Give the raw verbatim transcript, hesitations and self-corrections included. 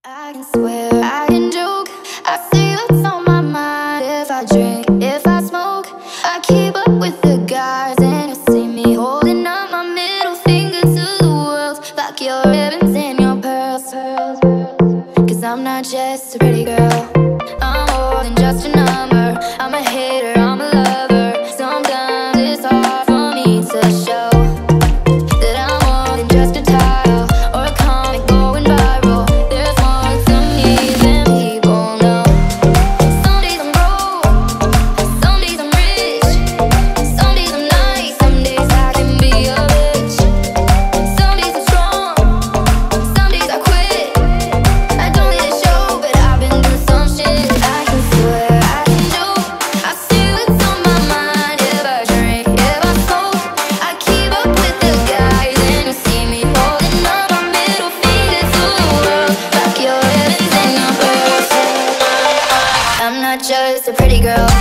I can swear, I can joke, I see what's on my mind. If I drink, if I smoke, I keep up with the guys. And you see me holding up my middle finger to the world. Fuck your ribbons and your pearls, pearls, pearls. Cause I'm not just a pretty girl, I'm more than just a number. I'm a hater, I'm a lover. Sometimes it's hard for me to show that I'm more than just a tile or a comic going viral. There's more to me than people know. Some days I'm broke, some days I'm rich, some days I'm nice, some days I can be a bitch. Some days I'm strong, some days I quit. I don't let it show, but I've been through some shit. I can swear, I can joke, I see what's on my mind. If I drink, if I smoke, I keep up with the guys. And you see me holding up my middle finger to the world. Fuck your ribbons and your pearls. I'm not just a pretty girl,